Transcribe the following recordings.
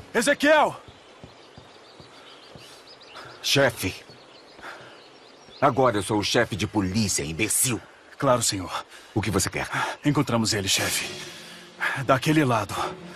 Ezequiel! Chefe. Agora eu sou o chefe de polícia, imbecil. Claro, senhor. O que você quer? Encontramos ele, chefe. Daquele lado.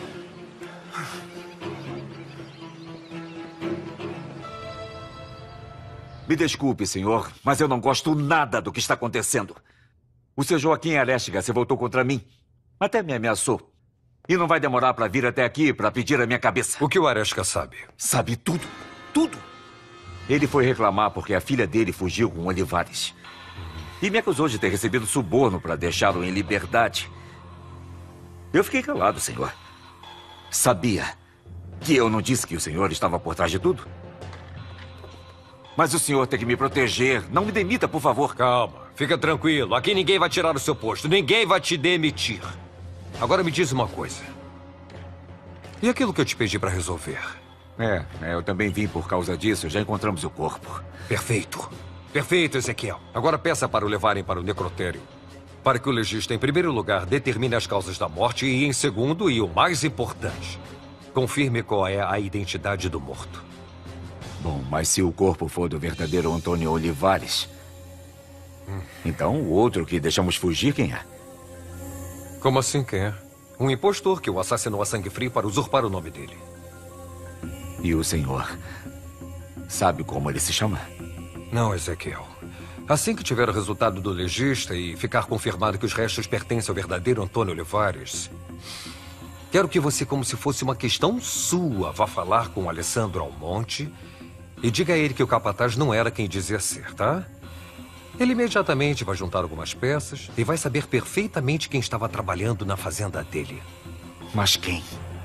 Me desculpe, senhor, mas eu não gosto nada do que está acontecendo. O seu Joaquim Aréstiga se voltou contra mim. Até me ameaçou. E não vai demorar para vir até aqui para pedir a minha cabeça. O que o Aréstiga sabe? Sabe tudo. Tudo. Ele foi reclamar porque a filha dele fugiu com Olivares. E me acusou de ter recebido suborno para deixá-lo em liberdade. Eu fiquei calado, senhor. Sabia que eu não disse que o senhor estava por trás de tudo? Mas o senhor tem que me proteger. Não me demita, por favor. Calma, fica tranquilo. Aqui ninguém vai tirar o seu posto. Ninguém vai te demitir. Agora me diz uma coisa. E aquilo que eu te pedi para resolver? Eu também vim por causa disso. Já encontramos o corpo. Perfeito. Perfeito, Ezequiel. Agora peça para o levarem para o necrotério. Para que o legista, em primeiro lugar, determine as causas da morte e, em segundo, e o mais importante, confirme qual é a identidade do morto. Bom, mas se o corpo for do verdadeiro Antônio Olivares, então o outro que deixamos fugir, quem é? Como assim quem é? Um impostor que o assassinou a sangue frio para usurpar o nome dele. E o senhor sabe como ele se chama? Não, Ezequiel. Assim que tiver o resultado do legista e ficar confirmado que os restos pertencem ao verdadeiro Antônio Olivares, quero que você, como se fosse uma questão sua, vá falar com Alessandro Almonte e diga a ele que o capataz não era quem dizia ser, tá? Ele imediatamente vai juntar algumas peças e vai saber perfeitamente quem estava trabalhando na fazenda dele. Mas quem?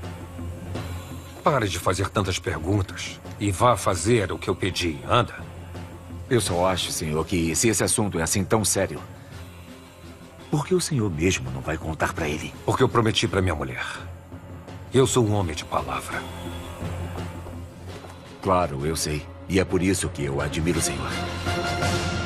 Pare de fazer tantas perguntas e vá fazer o que eu pedi, anda. Eu só acho, senhor, que se esse assunto é assim tão sério, por que o senhor mesmo não vai contar para ele? Porque eu prometi para minha mulher. Eu sou um homem de palavra. Claro, eu sei. E é por isso que eu admiro o senhor.